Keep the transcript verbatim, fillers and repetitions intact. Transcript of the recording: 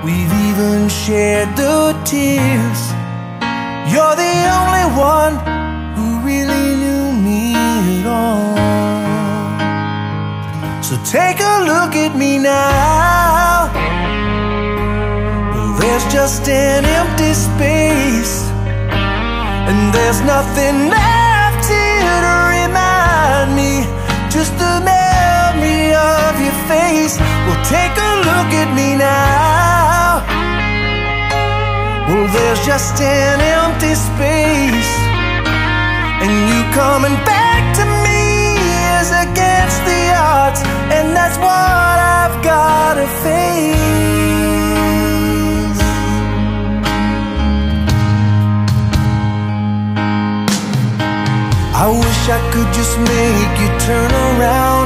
we've even shared the tears. You're the only one who really knew me at all. So take a look at me now. Well, there's just an empty space, and there's nothing left here to remind me, just the memory of your face. Well, take a look at me now. Well, there's just an empty space, and you coming back to me is against the odds, and that's what I've gotta face. I wish I could just make you turn around